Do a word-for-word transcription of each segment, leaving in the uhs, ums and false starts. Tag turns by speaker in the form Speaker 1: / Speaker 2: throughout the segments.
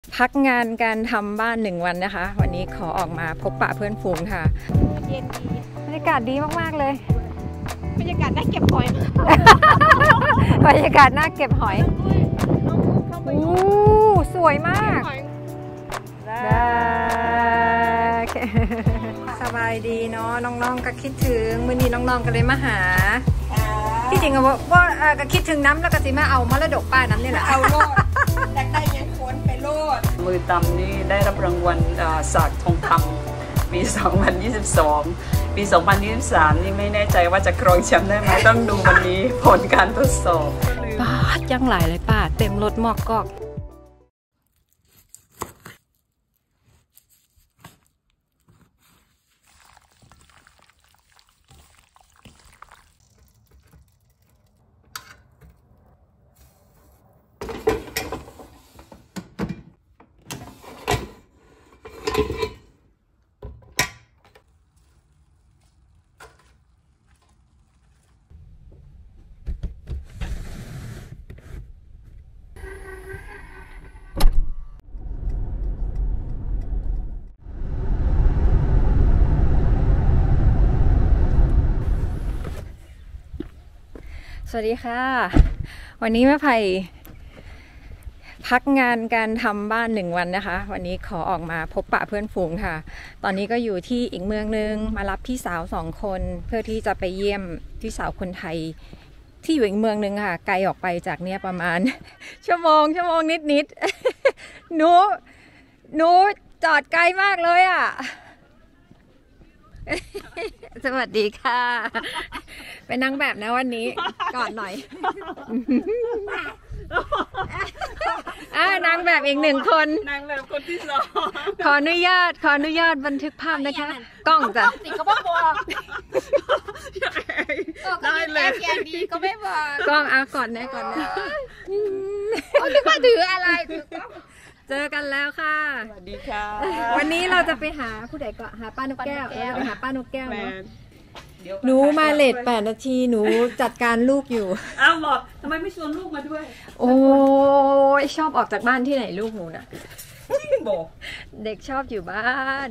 Speaker 1: พักงานการทำบ้านหนึ่งวันนะคะวันนี้ขอออกมาพบปะเพื่อนฝูงค่ะเย็นดีบรรยากาศดีมากๆเลยบรรยากาศน่าเก็บหอยบรรยากาศน่าเก็บหอยโอ้สวยมากสบายดีเนาะน้องๆก็คิดถึงมื้อนี้น้องๆก็เลยมาหาที่จริงอะว่าก็คิดถึงน้ำแล้วก็สิมาเอามรดกป้าน้ำนี่แหละเอาโลดอยากได้ยังคนไปโลด
Speaker 2: มือตำนี่ได้รับรางวัลศาสตร์ทองคำปี สองพันยี่สิบสอง ปี สองพันยี่สิบสาม นี่ไม่แน่ใจว่าจะครองแชมป์ได้ไหมต้องดูวันนี้ผลการทดสอบ
Speaker 1: ป้ายังหลายเลยป้าเต็มรถหมอกกอกสวัสดีค่ะวันนี้แม่ไผ่พักงานการทำบ้านหนึ่งวันนะคะวันนี้ขอออกมาพบปะเพื่อนฝูงค่ะตอนนี้ก็อยู่ที่อีกเมืองนึงมารับพี่สาวสองคนเพื่อที่จะไปเยี่ยมพี่สาวคนไทยที่อยู่อีกเมืองนึงค่ะไกลออกไปจากเนี้ยประมาณชั่วโมงชั่วโมงนิดนิดหนูหนูจอดไกลมากเลยอ่ะสวัสดีค่ะเป็นนางแบบนะวันนี้กอดหน่อยอ่านางแบบอีกหนึ่งคน
Speaker 2: นางแบบคนที่สอง
Speaker 1: ขออนุญาตขออนุญาตบันทึกภาพนะคะกล้องจ้ะ
Speaker 3: ติดก็ไม่บอกได้เลยแกดีก็ไม่บอก
Speaker 1: กล้องเอาก่อนนะก่อนนะ
Speaker 3: เขาคิดว่าถืออะไร
Speaker 1: เจอกันแล้วค่ะ
Speaker 2: สวัสดีค่ะ
Speaker 1: วันนี้เราจะไปหาผู้ใดก็หาป้านกแก้วไปหาป้านกแก้วเนาะหนูมาเลทแปดนาทีหนูจัดการลูกอยู่
Speaker 2: อ้าวบอกทำไมไม่ชวนลูกมาด้วย
Speaker 1: โอ้ยชอบออกจากบ้านที่ไหนลูกหนูน่ะ
Speaker 2: บอก
Speaker 1: เด็กชอบอยู่บ้าน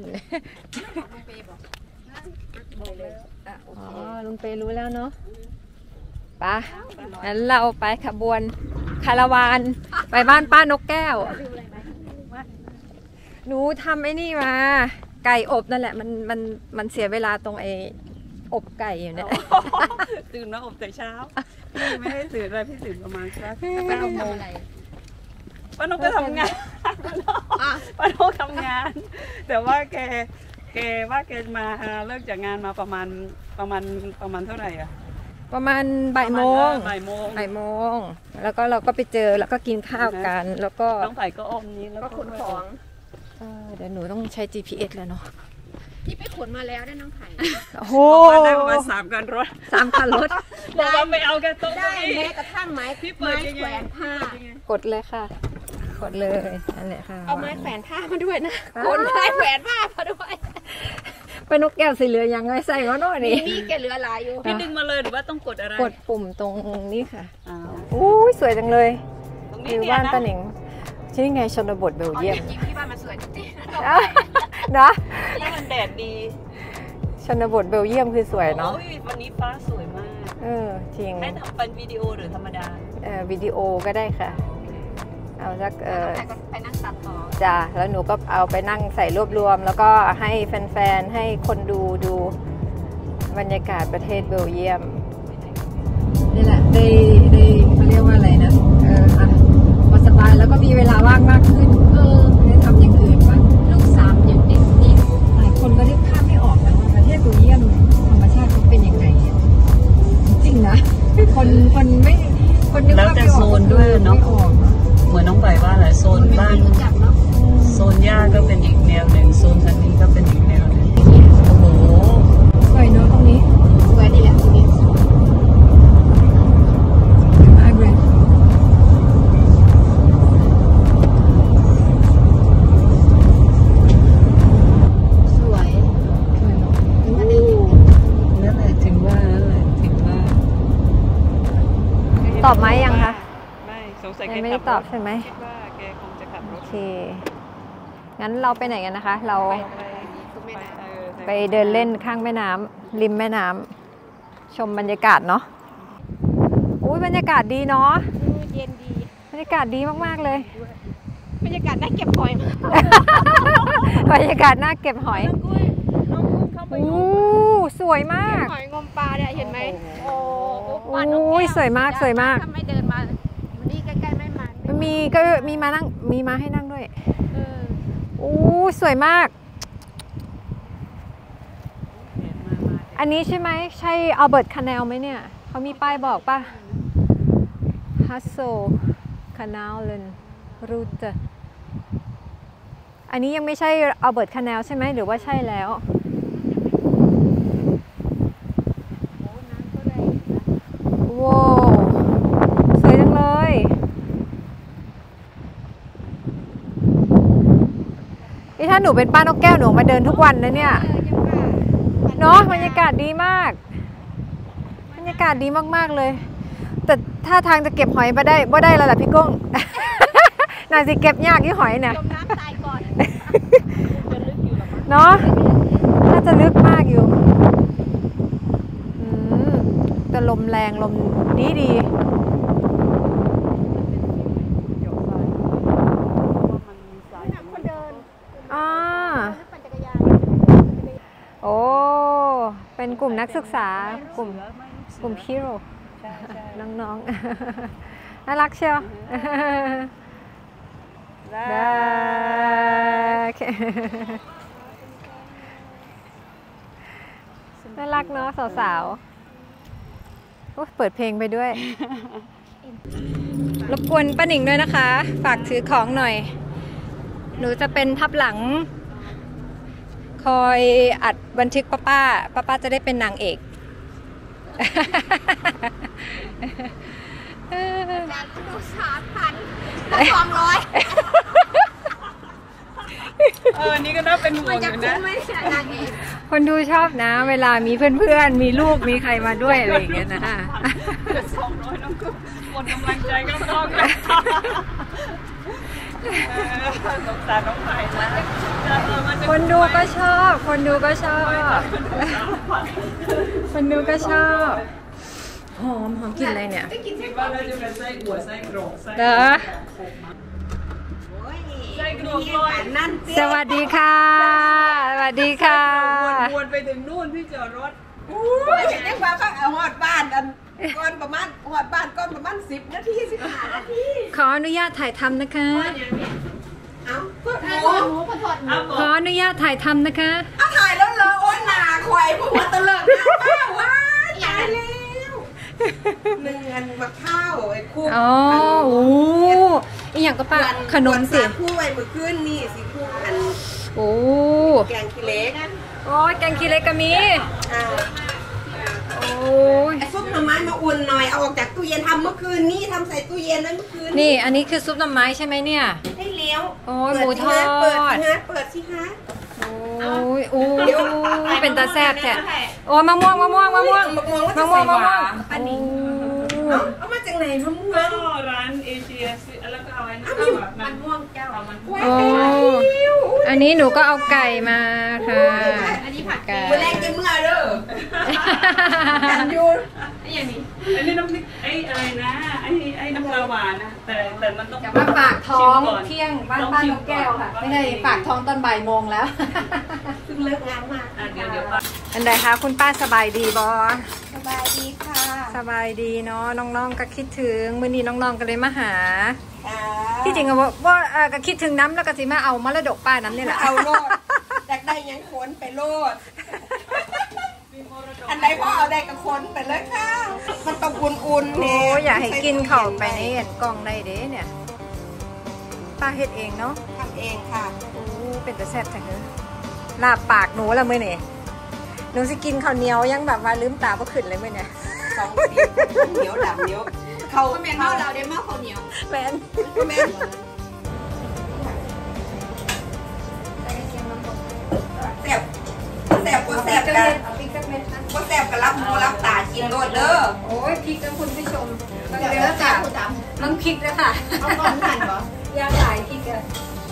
Speaker 1: อ๋อลุงเปรู้แล้วเนาะไปงั้นเราไปขบวนคาราวานไปบ้านป้านกแก้วหนูทำไอ้นี่มาไก่อบนั่นแหละมันมันมันเสียเวลาตรงไอ้อบไก่อยู่เนี่ย
Speaker 2: ตื่นมาอบแต่เช้าพี่ไม่ให้ตื่นอะไรพี่ตื่นประมาณสักแปดโมงป้านกก็ทำงานป้านกทำงานแต่ว่าแกแกว่าแกมาเลิกจากงานมาประมาณประมาณประมาณเท่าไหร่อะ
Speaker 1: ประมาณบ่ายโมง
Speaker 2: บ่ายโมง
Speaker 1: บ่ายโมงแล้วก็เราก็ไปเจอแล้วก็กินข้าวกันแล้วก็
Speaker 2: น้องไผ่ก็อ้อมนี้แล้วก็ขนของ
Speaker 1: เดี๋ยวหนูต้องใช้ จี พี เอส แล้วเนาะ
Speaker 3: พี่ไปขนมาแล้วได้น้องไผ่
Speaker 1: โอ้โห
Speaker 2: ได้ประมาณสามคันรถ
Speaker 1: สามคันรถ
Speaker 2: บอกว่าไม่เอาแค่โต๊ะ
Speaker 3: ได้แม้กระทั่งไม้
Speaker 2: พี่เปิดแขวนผ้
Speaker 1: ากดเลยค่ะกดเลยนั่นแหละค่ะ
Speaker 3: เอาไม้แขวนผ้ามาด้วยนะคนไม้แขวนผ้ามาด้วย
Speaker 1: เป็นนกแก้วสีเหลืองยังไงใส่เขาหน่อยนี่
Speaker 3: นี่แกเหลือลายอยู่
Speaker 2: พี่ดึงมาเลยหรือว่าต้องกดอะไร
Speaker 1: กดปุ่มตรงนี้ค่ะอู้ยสวยจังเลยอยู่บ้านตาหนิงชื่อไงชนบทเบลเยียม
Speaker 3: จริงที่บ้านมันสวยจริง
Speaker 1: ๆนะ
Speaker 2: ที่มันแดดดี
Speaker 1: ชนบทเบลเยียมคือสวยเนาะ
Speaker 2: วันนี้ฟ้าสวยมาก
Speaker 1: เออจริง
Speaker 2: ให้ทำเป็นวิดีโอหรือธรรมดา
Speaker 1: เออวิดีโอก็ได้ค่ะเอาสักเออ
Speaker 3: ไปนั่งตัดต่อ
Speaker 1: จ้ะแล้วหนูก็เอาไปนั่งใส่รวบรวมแล้วก็ให้แฟนๆให้คนดูดูบรรยากาศประเทศเบลเยียมนี่แหละได้ได้เขาเรียกว่าอะไรนะเอออ่ะพอสบายแล้วก็มีเวลาว่างมากขึ้นเออได้ทำอย่างอื่นบ้าง
Speaker 3: ลูกสามยังเด็กนี่
Speaker 1: หลายคนก็ได้ภาพไม่ออกนะว่าประเทศเบลเยียมธรรมชาติเขาเป็นยังไงจริงนะคนคนไม่คนนึกว่าไม่ออกด้วยเนาะ
Speaker 2: เหมือนน้องใบว่าแหละโซนบ้านโซนหญ้าก็เป็นอีกแนวหนึ่งโซนทางนี้ก็เป็นอีกแนวหนึ่งโอ้โห
Speaker 1: สวยเนาะตรงนี้
Speaker 3: สวยดีแหละตรงนี้
Speaker 1: สวย
Speaker 2: นั่นแหละถึงว่านั่นแหละถึงว่า
Speaker 1: ตอบไหมยังคะ
Speaker 2: ไม่สงสัยแก
Speaker 1: ไม่ได้ตอบใช่ไหม
Speaker 2: คิดว่าแกคงจะขับรถ
Speaker 1: เคงั้นเราไปไหนกันนะคะ เรา
Speaker 3: ตุ้มแม่น้
Speaker 1: ไปเดินเล่นข้างแม่น้ำริมแม่น้ำชมบรรยากาศเนาะอุ้ยบรรยากาศดีเนาะ
Speaker 3: ำเย็นดี
Speaker 1: บรรยากาศดีมากๆเลย
Speaker 3: บรรยากาศน่าเก็บหอยมาก
Speaker 1: บรรยากาศน่าเก็บหอย
Speaker 3: น้องกุ้ยน้องกุ้ยเข้าไป
Speaker 1: โอ้สวยมาก
Speaker 3: หอยงมปลาเนี่ยเห็นไหมโอ้
Speaker 1: โอ้ยสวยมากสวยมาก
Speaker 3: ถ้าไม่เดินมานี่ใกล้ๆไม่มา
Speaker 1: มันมีก็มีมานั่งมีมาให้นั่งด้วย
Speaker 3: เออ
Speaker 1: โอ้สวยมาก อันนี้ใช่ไหมใช่อัลเบิร์ตคาเนลไหมเนี่ยเขามีป้ายบอกป่ะฮัสโซคาเนลเลนรูทอันนี้ยังไม่ใช่อัลเบิร์ตคาเนลใช่ไหมหรือว่าใช่แล้วว้าวสวยจังเลยนี่ถ้าหนูเป็นป้านกแก้วหนูมาเดินทุกวันนะเนี่ยเนาะบรรยากาศดีมากบรรยากาศดีมากๆเลยแต่ถ้าทางจะเก็บหอยมาได้บ่ได้แล้วล่ะพี่ก้ง น่าสิเก็บยากที่หอยเนี่ย
Speaker 3: จมน้ำตายก่อน
Speaker 1: เนาะน่าจะลึกมากอยู่อืมแต่ลมแรงลมดีดี
Speaker 3: คนเดิน
Speaker 1: อ่า
Speaker 3: ปั่นจักรยาน
Speaker 1: โอ้เป็นกลุ่มนักศึกษากลุ่มกลุ่มฮีโร่น้องๆ น่ารักเชียวได้น่ารักเนาะสาวๆโอ้เปิดเพลงไปด้วย รบกวนป้าหนิงด้วยนะคะ ฝากถือของหน่อย หนูจะเป็นทับหลัง คอยอัดบันทึกป้าป้าป้าป้าจะได้เป็นนางเอก
Speaker 3: จากดูสามพันสองร้อย
Speaker 2: เออนี่ก็น่าเป็นห่ว
Speaker 3: มัน
Speaker 2: งอ
Speaker 3: จะ
Speaker 2: ยู่
Speaker 3: คุ้
Speaker 2: นะ
Speaker 3: มไหมเนี่ยนางเอก
Speaker 1: คนดูชอบนะ เวลามีเพื่อนๆ มีลูก มีใครมาด้วยอะไรอย่างเงี้ยนะ
Speaker 2: เกิดสองร้อยน้องก็หมดกำลังใจก็ต้องเลยสงสารน้องไผ่นะ
Speaker 1: คนดูก็ชอบ คนดูก็ชอบ คนดูก็ชอบ หอมหอมกลิ่นอะไรเนี่ย
Speaker 2: คิดว่าน่าจะเป็นไส้อั่วไส้กรอกไส้
Speaker 1: เด้อ
Speaker 2: ไส้กรอกลอยนั่น
Speaker 1: สวัสดีค่ะ สวัสดีค่ะ
Speaker 2: วนไปถึงนู่นที่จอดรถ
Speaker 4: อยากได้ความข้างเอาหอดบ้านอันก้อนประมาณหอดบ้านก้อนประมาณสิบนาทีสิบห้านาที
Speaker 1: ขออนุญาตถ่ายทำนะคะ
Speaker 4: เอาก็ห
Speaker 3: ห
Speaker 4: มู
Speaker 3: มูพอทอดหมู
Speaker 1: ขออนุญาตถ่ายทำนะคะ
Speaker 4: เอาถ่ายแล้วเลยโอ้ยหนาควายพวกมันตะเลิกหน้าป้าว้ายตายแล้วหนึ่งอันมะข้าวไอ้คู่
Speaker 1: อ๋อโอ้อีอย่างก็ป้าขนมสิ
Speaker 4: คู่ไว้เมื่อคืนนี่สิคู่อัน
Speaker 1: โอ้
Speaker 4: แกงขี้เล็ก
Speaker 1: โอ้ยแกงขี้เหล็กก็มี
Speaker 4: อ่า
Speaker 1: โอ้ย
Speaker 4: ไอ้ซุปหน่อไม้มาอุ่นหน่อยเอาออกจากตู้เย็นทำเมื่อคืนนี่ทำใส่ตู้เย็นไว้เมื่อคืน
Speaker 1: นี่อันนี้คือซุปหน่อไม้ใช่ไหมเนี่ย
Speaker 4: ให้เลี้ยว
Speaker 1: โอ้ยหมูทอด
Speaker 4: เปิดสิฮะเปิดสิฮะ
Speaker 1: โอ้ยโอ้ยเป็นตาแซ่บแท้โอ้ยมะม่วงมะม่วงมะม่วง
Speaker 4: มะม่วง
Speaker 1: มะม่วงมะม่วง
Speaker 4: อันนี้
Speaker 1: โอ้
Speaker 4: เอามาจากไหนมะม่ว
Speaker 2: ก็
Speaker 4: ง
Speaker 2: ร้านเอเชียแล้วก็เอาไว้นั่นแบบมันม่วงเจ้ามัน
Speaker 1: โอ้อันนี้หนูก็เอาไก่มาค่ะ
Speaker 3: อันนี้ผัด
Speaker 1: ไก่
Speaker 4: มือแรกจะเมื่อเด้อกันยู
Speaker 3: ไอ้อย่างนี้
Speaker 2: อันนี้น้ำพริกไอ้อะไรนะไอ้ไอ้น้ำปลาหวานนะแต่แต่มันต้อง
Speaker 1: มาฝากท้องเที่ยงบ้านบ้านนกแก้วค่ะ ไม่ใช่ฝากท้องตอนบ่ายโมงแล้ว
Speaker 4: เพิ่งเลิกงานมา
Speaker 2: อ่ะเดี๋ยวเดี๋ยวป้า
Speaker 1: อันใดคะคุณป้าสบายดีบอ
Speaker 4: สบายดีค่ะ
Speaker 1: สบายดีเนาะน้องๆก็คิดถึงมื้อนี้น้องๆก็เลยมาหา
Speaker 4: อ่า
Speaker 1: ที่จริงอะว่าว่าเอ่อก็คิดถึงน้ำแล้วก็สิมาเอามรดกป้าน้ำนี่แหละ
Speaker 4: เอาโลดอยากได้หยังขนไปโลด อันไหนพ่อเอาได้กับคนไปเลยค่ะ มันต้องอุ่นๆ
Speaker 1: โอ้
Speaker 4: เนี่ย
Speaker 1: อยากให้กินเข่าวไปในเห็นกล่องได้เด้เนี่ยป้าเฮ็ดเองเนาะ
Speaker 4: ทำเองค่ะ
Speaker 1: โอ้เป็นแต่แซ่บจังเลยลาบปากหนูละมื้อนี่หนูสิกินข้าวเหนียวยังแบบว่าลืมตาบ่ขึ้นเลยมื้อเนี่ย
Speaker 4: สองสีเหนียวดำเหนียวเขา
Speaker 3: ก็แม่เมาเราได้เมาข้าวเหนียว
Speaker 1: แม่น
Speaker 4: แม่นแซ่บแซ่บก็แซ่บกัน
Speaker 1: เอาพริกสักเม็ดนะ
Speaker 4: ก็แซ่บกันรับหูรับตากินโลดเด้อ
Speaker 1: โอ้ยพริกนะคุณผู้ชม
Speaker 3: เดี๋ยวแล้วจ้าคุณตาม
Speaker 1: น้ำพริกนะค่ะ
Speaker 3: เอาก่อนผ่านเหรอ
Speaker 1: ย่างหลายพริกอะ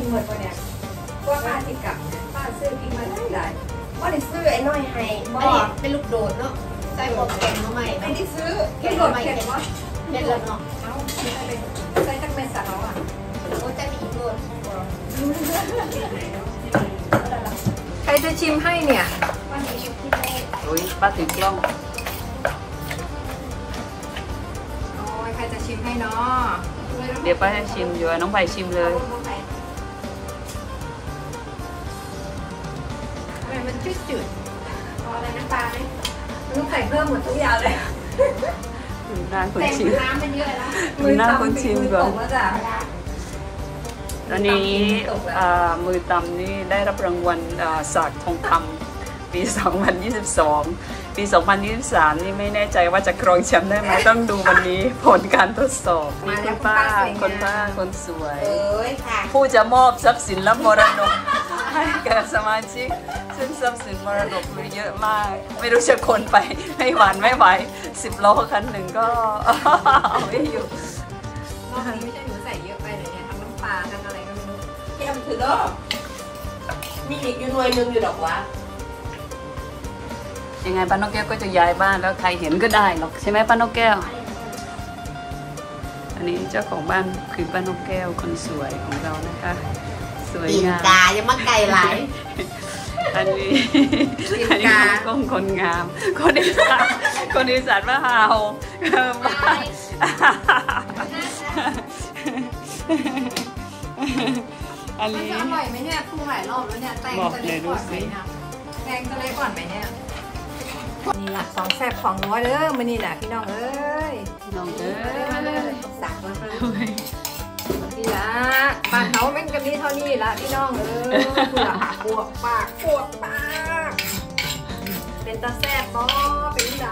Speaker 1: หมดวันเนี้ยว่าป้าติดกับป้าซื้อพริกมาได้หลาย
Speaker 4: ว่าได้ซื้อไอ้น้อยให้บ่
Speaker 3: อันนี้เป็นลูกโดดเนาะใส่หมวกแกงมาใหม่
Speaker 4: ไม่ได้ซื้อ
Speaker 1: เข็นรถเข็นวะ
Speaker 3: เป็นแล้วเนาะ
Speaker 1: เอาใส่จักเป็นสาวอ่ะ
Speaker 3: โอ้จะมีอีกโดด
Speaker 1: ใครจะชิมให้เนี่ย
Speaker 3: วันนี้อยู่ที่แรก
Speaker 2: โอ้ยป้าถือกล้อง
Speaker 1: โอ้ยใครจะชิมให้เนาะ
Speaker 2: เดี๋ยวป้าจะชิมอยู่น้องไผ่ชิมเลย
Speaker 1: ทำไมมันจืดจืด
Speaker 3: พออะไรน้ำปลาไหม
Speaker 1: ๆลูกใส่เพิ่มหมดทุกอย่างเลย
Speaker 2: หน้าคน
Speaker 3: แต่
Speaker 2: ชิม
Speaker 3: น้ำมันเยอะแล้ว
Speaker 2: มือหน้าคนชิมก่อน
Speaker 1: มืตกแล้วจ้ะ
Speaker 2: อันนี้อ่ามือตำนี่ได้รับรางวัลอ่าศาสตร์ทองคำปี สองพันยี่สิบสอง ปี สองพันยี่สิบสาม นี่ไม่แน่ใจว่าจะครองแชมป์ได้ไหมต้องดูวันนี้ผลการทดสอบนี่คุณป้าคนป้าคนสวย
Speaker 4: เอ้ยค่ะ
Speaker 2: ผู้จะมอบทรัพย์สินและมรดกให้แก่สมาชิกซึ่งทรัพย์สินมรดกมีเยอะมาก ไม่รู้จะคนไปไม่หวานไม่ไหวสิบล้อคันหนึ่งก็ เอาไม่อยู่
Speaker 1: รอบนี้ไม่ใช่หนูใส่เยอะไปเลยเนี่ยทั้งน้ำปลาทั้งอะไรก็ไม่รู้
Speaker 4: แก้มถือเด้อมีอีกอยู่หน่วยหนึงอยู่ดอกวะ
Speaker 2: ยังไงป้านกแก้วก็จะย้ายบ้านแล้วใครเห็นก็ได้หรอกใช่ไหมป้านกแก้ว อันนี้เจ้าของบ้านคือป้านกแก้วคนสวยของเรานะคะ สวย
Speaker 4: ตีน
Speaker 2: งาม
Speaker 4: กายังมาไกลหลาย
Speaker 2: อันนี้อันนี้คนกล้องคนงาม คนอีสานคนอีสานว่าฮาวเออบ้านอัน
Speaker 1: มัน
Speaker 2: นี้
Speaker 1: จะอร่อยไหมเนี่ยปรุงหลายรอบแล้วเนี่ยแตง
Speaker 2: บอก
Speaker 1: จะ
Speaker 2: เล
Speaker 1: เล็
Speaker 2: ย
Speaker 1: ก
Speaker 2: ดู
Speaker 1: ก่อนไหม
Speaker 2: สิ
Speaker 1: เนี่ยแตงจะเล็กก่อนไหมเนี่ยนี่แหละของแซ่บของนัวเด้อมานี่แหละพี่น้องเอ้ย
Speaker 2: น้องเอ้ย
Speaker 1: สั่งมาเลยพี่ละบ้านเขาเป็นกันนี้เท่านี้ละพี่น้องเอ้ยคุณละปวกปากปวกปากเป็นตาแซ่บบ่เป็นได้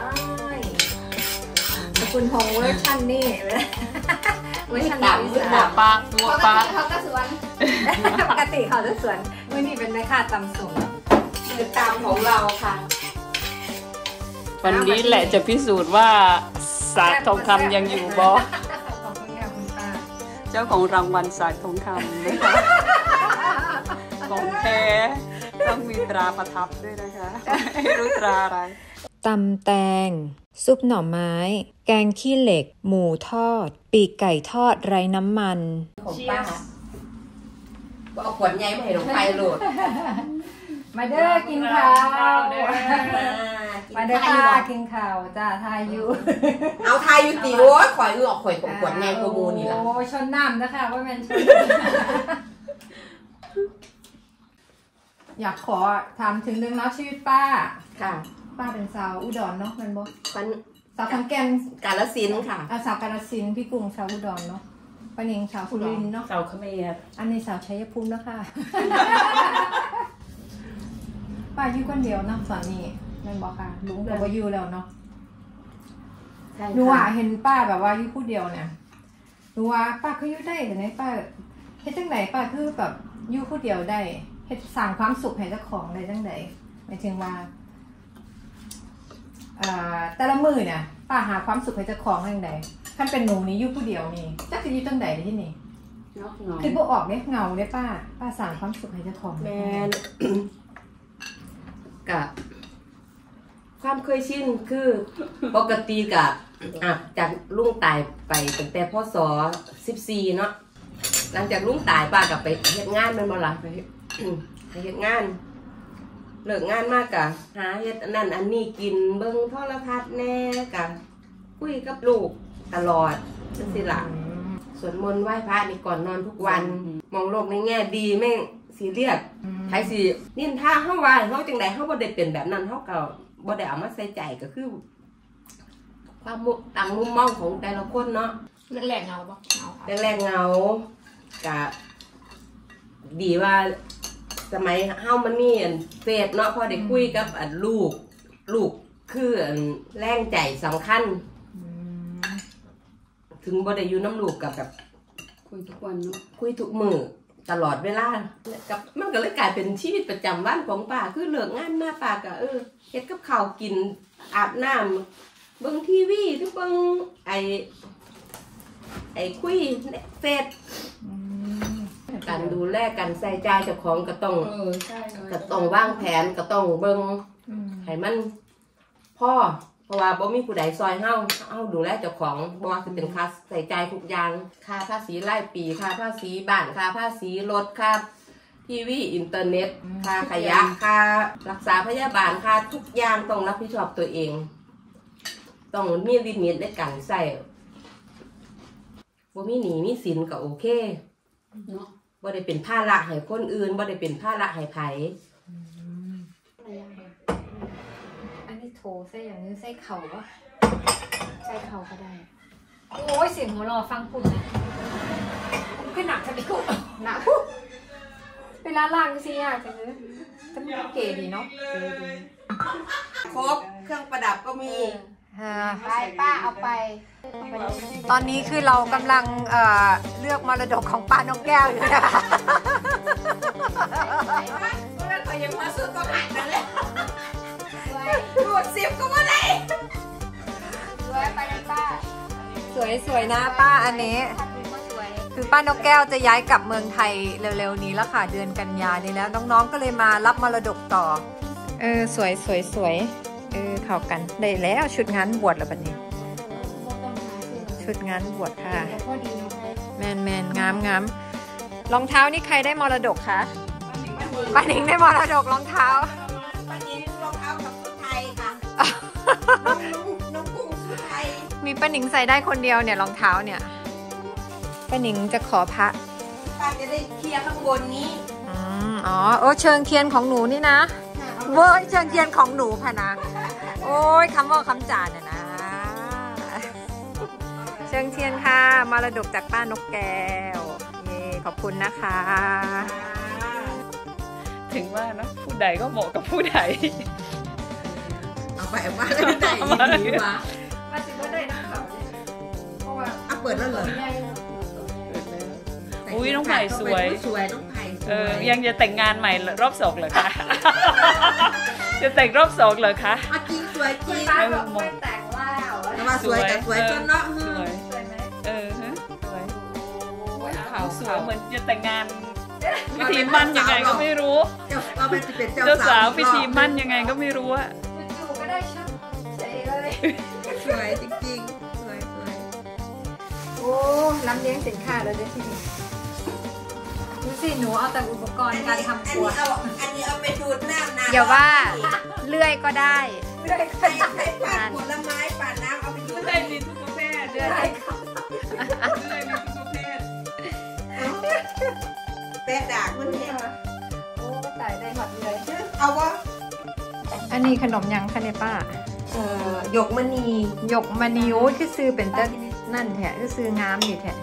Speaker 1: คุณพงเวอร์ชันนี่เวอร์ชันนี้
Speaker 2: หัวปลาหัว
Speaker 3: ปก
Speaker 2: ปลา
Speaker 3: ติเขาก็สวน
Speaker 1: ปกติเขาจะสวนมื่อนี้เป็นแม่ค้าตำสูง
Speaker 4: คือตามของเราค่ะ
Speaker 2: วันนี้แหละจะพิสูจน์ว่าศาสตร์ทองคำยังอยู่บ่
Speaker 1: ขอบคุณค่ะคุณป้า
Speaker 2: เจ้าของรางวัลศาสตร์ทองคำนะคะของแท้ต้องมีตราประทับด้วยนะคะไม่รู้ตราอะไร
Speaker 1: ตำแตง ซุปหน่อไม้ แกงขี้เหล็ก หมูทอด ปีกไก่ทอดไร้น้ำมัน
Speaker 4: ของป้าก็เอาขวดใหญ่มาให้ลงไปโหลด
Speaker 1: มาเด้อกินข้าว
Speaker 2: เด้อ
Speaker 1: มาเด้อค่ะกินข้าวจ้าทายอยู่
Speaker 4: เอาทายอยู่ติโอ้ยข่อยเอือกข่อยกับขวดใหญ่กว่าหมูนี่ล่ะ
Speaker 1: โอ้ชนน้ำนะคะว่าแมนชน อยากขอถามถึงเรื่องราวชีวิตป้า
Speaker 4: ค่ะ
Speaker 1: ป้าเป็นสาวอุดรเนาะแมันบ่
Speaker 4: มัน
Speaker 1: สาวขอนแก่น
Speaker 4: กาฬสินธุ์ค่ะ
Speaker 1: อาสาวกาฬสินธุ์พี่กรุงสาวอุดรเนาะป้าเนียงสาวสุรินทร์เนาะ
Speaker 2: เสาเขมร
Speaker 1: อันนี้สาวชัยภูมิแล้วค่ะ ป้าอยู่คนเดียวเนาะตอนนี้แม่นบอกค่ะลุงก็บ่อยู่แล้วเนาะหนูว่าเห็นป้าแบบว่าอยู่ผู้เดียวเนี่ยหนูว่าป้าคืออยู่ได้แต่ไหนป้าเฮ็ดจังไดป้าคือแบบอยู่ผู้เดียวได้เฮ็ดสร้างความสุขให้เจ้าของได้จังไดหมายถึงว่าเอ่อแต่ละมื้อเนี่ยป้าหาความสุขให้เจ้าของได้จังไดคันเป็นหนูนี่อยู่ผู้เดียวนี่จักสิอยู่จังไดที่นี่
Speaker 2: นกหนอ
Speaker 1: คือบ่ออกเด้เหงาเด้ป้าป้าสร้างความสุขให้เจ้าของ
Speaker 4: แมน กะความเคยชินคือปกติกะอ่ะจากลุงตายไปตั้งแต่พศสิบสี่เนาะหลังจากลุงตายป้ากับไปเฮ็ดงานแมันบ่ล่ะไปเฮ็ด ไปเฮ็ดงานเลิกงานมากกะหาเฮ็ดอันนั้นอันนี้กินเบิ่งโทรทัศน์แน่กะคุยกับลูกตลอดจังซี่ล่ะสวดมนต์ไหว้พระนี่ก่อนนอนทุกวัน มองโลกในแง่ดีแม่งซีเรียสไผสินินทาเฮาว่าเฮาจังได๋เฮาบ่ได้เป็นแบบนั้นเฮาก็บ่ได้เอามาใส่ใจก็คือ ความมุต่างมุมมองของแต่ละคนเนาะ
Speaker 3: แหลกเงาปะเงาค่ะ
Speaker 4: แรกๆเหงากะดีว่าสมัยเฮามันมีอันเฟซเนาะพอได้คุยกับอันลูก ลูกคืออันแรงใจสำคัญ ถึงบ่ได้อยู่น้ำลูกกับแบบ
Speaker 2: คุยทุกวันเนาะ
Speaker 4: คุยทุกมื้อตลอดเวลากับมันก็เลยกลายเป็นชีวิตประจำวันของป้าคือเลิกงานมาป้าก็เออเฮ็ดกับข้าวกินอาบน้ำเบิ่งทีวีหรือเบิ่งไอไอคุยเฟซการดูแลการใส่ใจเจ้าของก็ต้อง
Speaker 3: เออใช่
Speaker 4: ก็ต้องวางแผนก็ต้องเบิ่งให้มันพ่อเพราะว่าบ่มีผู้ใดซอยเฮาเฮาดูแลเจ้าของบ่ว่าสิเป็นค่าใส่ใจทุกอย่างค่าภาษีรายปีค่าภาษีบ้านค่าภาษีรถค่าทีวีอินเทอร์เน็ตค่าขยะค่ารักษาพยาบาลค่าทุกอย่างต้องรับผิดชอบตัวเองต้องมีลิมิตในการใช้บ่มีหนี้มีสินก็โอเคเนาะบ่ได้เป็นภาระให้คนอื่นบ่ได้เป็นภาระให้ไผ
Speaker 1: อันนี้โถใส่อย่างนี้ใส่เข่าปะใส่เข่าก็ได้โอ้ยเสียงหัวเราะฟังคุณนะขึ้นหนักทะเลกุหนักเวลาล่างก็สิยากจังเลยแต่มันเก๋ดีเนาะ
Speaker 4: ครบเครื่องประดับก็มี
Speaker 1: ไปป้าเอาไปตอนนี้คือเรากำลังเอ่อเลือกมรดกของป้านกแก้วอยู่นะคะ
Speaker 4: เมื่อไหร่ยังมาซื้อตัวหักนั่นแหละดูดซิปก็ไม่ได้
Speaker 1: สวยไปเลยป้าสวยสวยนะป้าอันนี้คือป้านกแก้วจะย้ายกลับเมืองไทยเร็วๆนี้แล้วค่ะเดือนกันยานี้แล้วน้องๆก็เลยมารับมรดกต่อเออสวยสวยสวยเออเข้ากันได้แล้วชุดงานบวชแล้วบัดนี้ชุดงานบวชค่ะแมนแมนงามงามรองเท้านี่ใครได้มรดกคะป้าหนิงได้มรดกรองเท้า
Speaker 4: ป้าหนิงรองเท้ากับชุดไทยค่ะน้องน้องกุ้งชุดไทย
Speaker 1: มีป้าหนิงใส่ได้คนเดียวเนี่ยรองเท้าเนี่ยป้าหนิงจะขอพระ
Speaker 4: ป้าจะได้เคลียร์ข้างบนนี้
Speaker 1: อ๋อโอ้เชิงเทียนของหนูนี่นะเว้ยเชิงเทียนของหนูค่ะนะโอ้ยคำว่าคำจานน่ะนะเชิงเทียนค่ะมรดกจากป้านกแก้วเย่ขอบคุณนะคะ
Speaker 2: ถึงว่านะผู้ใดก็เหมาะกับผู้ใด
Speaker 4: เอาไปว่าได้ดีวะ
Speaker 1: มาสิว่าได้นะเขาเพราะว่า
Speaker 4: อ่ะเปิดแล้วเหรอ
Speaker 2: อุ้ยน้องไผ่สวย
Speaker 4: สวยน้องไผ่
Speaker 2: เออยังจะแต่งงานใหม่รอบสองเหรอคะจะแต่งรอบสองเหรอคะ
Speaker 4: จริงสวยจริง
Speaker 1: ไม่แต่งแล้ว
Speaker 4: มาสวยแต่สวยจนเนาะ
Speaker 2: สวยเออฮะสวยขาวสวยเหมือนจะแต่งงานพิธีมั่นยังไงก็ไม่รู้
Speaker 4: เราเป็นเป็น
Speaker 2: เจ้าสาวพิธีมั่นยังไงก็ไม่รู้อะ
Speaker 1: จู่ๆก็ได้ชุดใส่เลย
Speaker 4: สวยจริงๆสวยสวย
Speaker 1: โอ้ล้ำเลี้ยงสินค้าเลยเด้ที่นี่ดูสิหนูเอาแต่อุปกรณ์การทำครัว
Speaker 4: อันนี้เอาไปดูดน้ำนะ
Speaker 1: อย่าว่าเลื่อยก็ได้
Speaker 4: เลื่อยก็ได้ปั่นผลไม้ปั่นน้ำเอาไปดูด
Speaker 2: ได้มีทุกประเภทได้ได้มีทุกประเภท
Speaker 4: แปะดากมันเนี่ย
Speaker 1: โอ้ตายได้หมดเลย
Speaker 4: เอาวะ
Speaker 1: อันนี้ขนมยังคะเนี่ยป้า
Speaker 4: เอ่อหยกมณี
Speaker 1: หยกมณีโอ้ยคือซื้อเป็นแต่นั่นแท้คือซื้องามอยู่แท้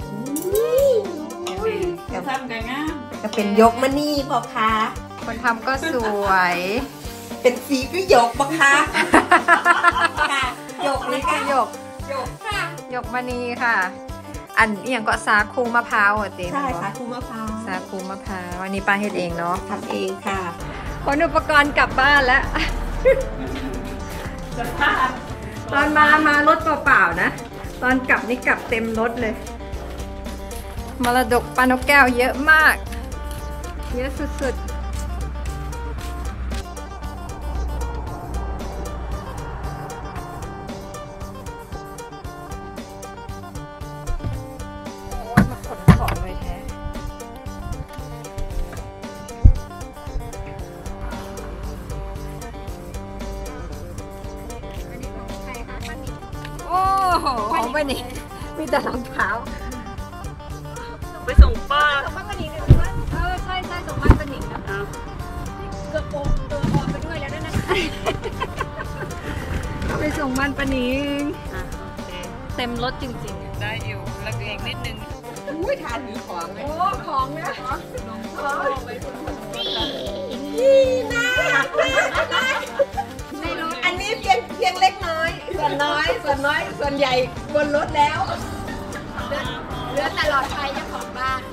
Speaker 2: จะทำกันงาม
Speaker 4: จะเป็นหยกมณีพ่อค้า
Speaker 1: คนทำก็สวย
Speaker 4: เป็นสีก็หยกปะคะหยก
Speaker 1: นี่
Speaker 4: คื
Speaker 1: อหยก
Speaker 4: หยกค่ะ
Speaker 1: หยกมณีค่ะอันอย่างก็สาคูมะพร้าวอ่ะเต็ม
Speaker 4: ใช่สาคูมะพร้าว
Speaker 1: สาคูมะพร้าววันนี้ป้าเฮ็ดเองเนาะ
Speaker 4: ทำเองค่ะ
Speaker 1: ขนอุปกรณ์กลับบ้านแล้วตอนมามารถเปล่าๆนะตอนกลับนี่กลับเต็มรถเลยมรดกป้านกแก้วเยอะมากเยอะสุดๆของป้าหนิงมีแต่รองเท้า
Speaker 2: ไปส่งป้า
Speaker 1: ส่งบ้านป้าหนิงเลยว่าเออใช่ใช่ส่งบ้านป้าหนิงนะเกือบโป่งตัวอ่อนไปด้วยแล้วนะไปส่งบ้านป้าหนิงเต็มรถจริงๆ
Speaker 2: ได้อยู่แล้วเองนิดนึง
Speaker 4: อุ้ยทานหรือของ
Speaker 1: โอ้ของนะ
Speaker 2: น้องพ่อไปบนรถ
Speaker 4: นี่นะอันนี้เพียงเพียงเล็กน้อยส่วนน้อยส่วนน้อยส่วนใหญ่บนรถแล้ว
Speaker 1: เหลือตลอดไปเจ้าของบ้าน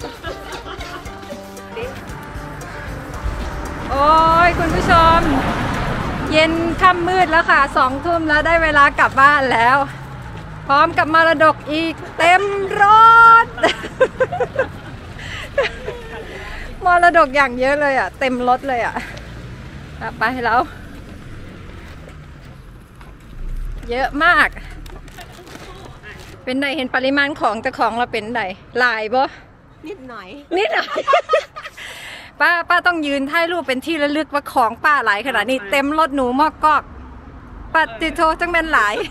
Speaker 1: โอ้ยคุณผู้ชมเย็นค่ำมืดแล้วค่ะสองทุ่มแล้วได้เวลากลับบ้านแล้วพร้อมกับมรดกอีกเต็มรถระดกอย่างเยอะเลยอ่ะเต็มรถเลยอ่ะไปแล้วเยอะมากเป็นไงเห็นปริมาณของแต่ของเราเป็นไงหลายบ่
Speaker 3: นิดหน่อย
Speaker 1: นิดหน่อยป้าป้าต้องยืนถ่ายรูปเป็นที่ระลึกว่าของป้าหลายขนาดนี้เต็มรถหนูมอกกอกปฏิโทจังเป็นหลาย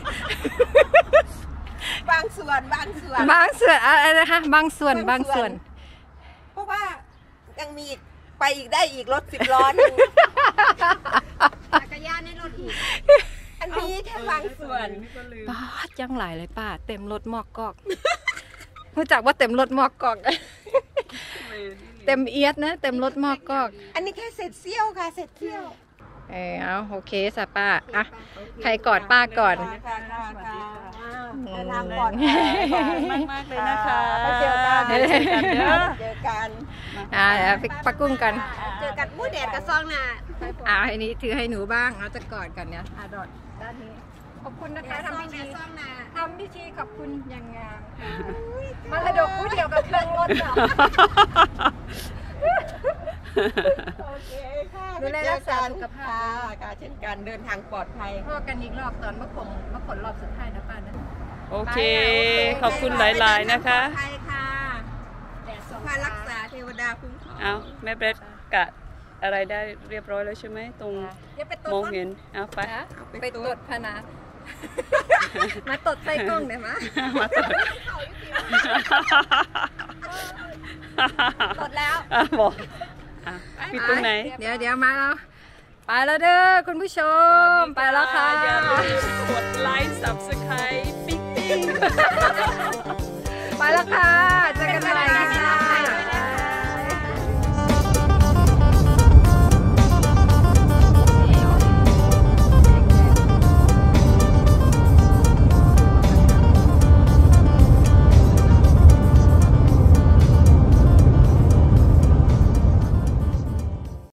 Speaker 3: บางส่วนบางส่วน
Speaker 1: บางส่วนอะไรนะคะบางส่วนบางส่วน
Speaker 3: เพราะว่ายังมีไปอีกได้อีกรถสิบล้อนึงจักรยานในรถอีกอันนี้แค่บางส่วน
Speaker 1: ป้าจังหลายเลยป้าเต็มรถมอกกอกรู้จักว่าเต็มรถมอกกอกเต็มเอียดนะเต็มรถมอกกอก
Speaker 3: อันนี้แค่เสร็จเซี่ยวค่ะเสร็จเซี่ยว
Speaker 1: เออเอาโอเคสะป้าอ่ะใครกอดป้าก่อน
Speaker 3: ทางก่อน
Speaker 2: มากมากเลยนะคะ
Speaker 3: เจอกัน
Speaker 2: เจอกัน
Speaker 3: เจอกัน
Speaker 1: อ่าป้ากุ้งกัน
Speaker 3: เจอกันมู้แดดกับซองน่ะ
Speaker 1: อ่าอันนี้ถือให้หนูบ้างเราจะกอดกันเนี่ยอ่าดอดด้านนี้ขอบคุณนะคะทำพิธีทำพิธีขอบคุณอย่างงามมรดกคู่เดียวกับเครื่องรถเหรอ
Speaker 3: โอเคค่ะดูแลรักษาสุขภาพการเช่นกันเดินทางปลอดภัย
Speaker 1: พ่อกันอีกรอบตอนมะขงมะขนรอบสุดท้ายนะป้านะ
Speaker 2: โอเคขอบคุณหลายๆนะคะ
Speaker 3: ใช่ค่ะพารักษาเทวดาคุ้มครอง
Speaker 2: เอาแม่เบสกะอะไรได้เรียบร้อยแล้วใช่ไหมตรงมองเห็นเอาไป
Speaker 1: ไปตรวจพนามาตดใส่กล้องได้ไหม
Speaker 2: มาตด
Speaker 3: ตดแล้ว
Speaker 2: บอกปิดตรงไหน
Speaker 1: เดี๋ยวเดี๋ยวมาแล้วไปแล้วเด้อคุณผู้ชมไปแล้วค่ะ
Speaker 2: อย่าลืมกดไลค์ ซับสไครบ์ ปิ๊งปิ๊ง
Speaker 1: ไปแล้วค่ะเจอกันใหม่